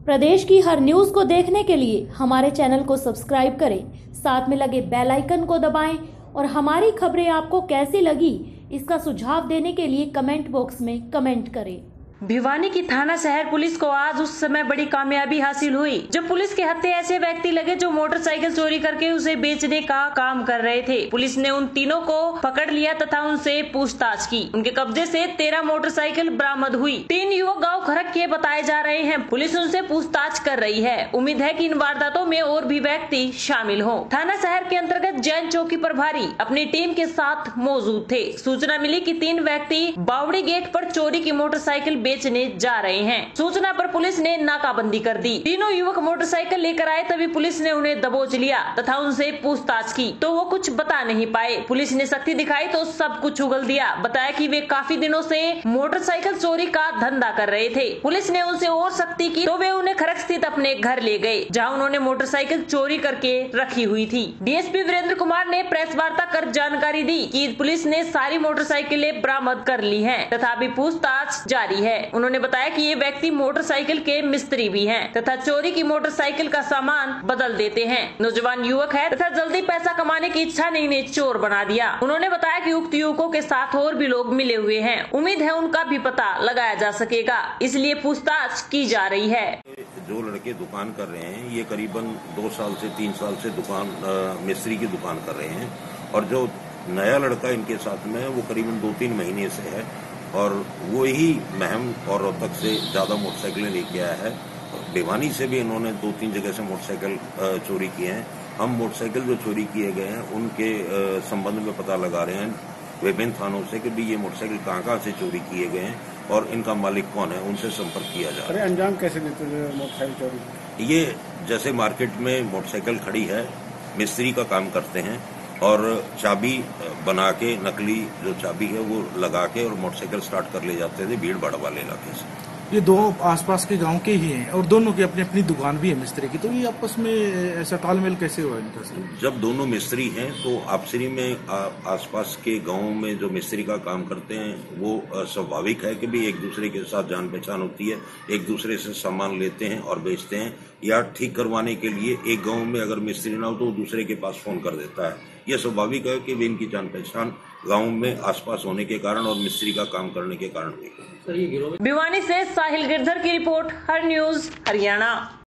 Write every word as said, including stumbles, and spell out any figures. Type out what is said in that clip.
प्रदेश की हर न्यूज को देखने के लिए हमारे चैनल को सब्सक्राइब करें, साथ में लगे बेल आइकन को दबाएं और हमारी खबरें आपको कैसी लगी इसका सुझाव देने के लिए कमेंट बॉक्स में कमेंट करें। भिवानी की थाना शहर पुलिस को आज उस समय बड़ी कामयाबी हासिल हुई जब पुलिस के हत्थे ऐसे व्यक्ति लगे जो मोटरसाइकिल चोरी करके उसे बेचने का काम कर रहे थे। पुलिस ने उन तीनों को पकड़ लिया तथा उनसे पूछताछ की। उनके कब्जे से तेरह मोटरसाइकिल बरामद हुई। तीन युवक गांव खरक के बताए जा रहे हैं। पुलिस उनसे पूछताछ कर रही है। उम्मीद है कि इन वारदातों में और भी व्यक्ति शामिल हों। थाना शहर के अंतर्गत जैन चौकी प्रभारी अपनी टीम के साथ मौजूद थे। सूचना मिली कि तीन व्यक्ति बावड़ी गेट पर चोरी की मोटरसाइकिल बेचने जा रहे हैं। सूचना पर पुलिस ने नाकाबंदी कर दी। तीनों युवक मोटरसाइकिल लेकर आए, तभी पुलिस ने उन्हें दबोच लिया तथा उनसे पूछताछ की तो वो कुछ बता नहीं पाए। पुलिस ने सख्ती दिखाई तो सब कुछ उगल दिया। बताया कि वे काफी दिनों से मोटरसाइकिल चोरी का धंधा कर रहे थे। पुलिस ने उनसे और सख्ती की तो वे उन्हें खरक स्थित अपने घर ले गए, जहां उन्होंने मोटरसाइकिल चोरी करके रखी हुई थी। डीएसपी वीरेंद्र कुमार ने प्रेस वार्ता कर जानकारी दी कि पुलिस ने सारी मोटरसाइकिलें बरामद कर ली हैं तथा अभी पूछताछ जारी है। उन्होंने बताया कि ये व्यक्ति मोटरसाइकिल के मिस्त्री भी हैं तथा चोरी की मोटरसाइकिल का सामान बदल देते हैं। नौजवान युवक है तथा जल्दी पैसा कमाने की इच्छा ने इन्हें चोर बना दिया। उन्होंने बताया कि उक्त युवकों के साथ और भी लोग मिले हुए हैं। उम्मीद है उनका भी पता लगाया जा सकेगा, इसलिए पूछताछ की जा रही है। जो लड़के दुकान कर रहे हैं ये करीबन दो साल से तीन साल से दुकान मिस्त्री की दुकान कर रहे हैं और जो नया लड़का इनके साथ में है वो करीबन दो तीन महीने से है और वो ही महम और रोहतक से ज्यादा मोटरसाइकिलें लेके आया है। भिवानी से भी इन्होंने दो तीन जगह से मोटरसाइकिल चोरी किए हैं। हम मोटरसाइकिल जो चोरी किए गए हैं उनके संबंध में पता लगा रहे हैं विभिन्न थानों से कि भी ये मोटरसाइकिल कहाँ कहाँ से चोरी किए गए हैं और इनका मालिक कौन है, उनसे संपर्क किया जा रहा है। अंजाम कैसे देते हैं मोटरसाइकिल चोरी? ये जैसे मार्केट में मोटरसाइकिल खड़ी है, मिस्त्री का काम करते हैं और चाबी बना के नकली जो चाबी है वो लगा के और मोटरसाइकिल स्टार्ट कर ले जाते थे भीड़ भाड़ वाले इलाके से। ये दो आसपास के गांव के ही हैं और दोनों की अपनी अपनी दुकान भी है मिस्त्री की, तो ये आपस में ऐसा तालमेल कैसे हुआ इनका? जब दोनों मिस्त्री हैं तो आपसी में आ, आसपास के गांव में जो मिस्त्री का काम करते हैं वो स्वाभाविक है कि भी एक दूसरे के साथ जान पहचान होती है, एक दूसरे से सामान लेते हैं और बेचते हैं या ठीक करवाने के लिए एक गांव में अगर मिस्त्री ना हो तो वो दूसरे के पास फोन कर देता है। यह स्वाभाविक है कि वे इनकी जान पहचान गांव में आसपास होने के कारण और मिस्त्री का काम करने के कारण भी। भिवानी से साहिल गिरधर की रिपोर्ट, हर न्यूज हरियाणा।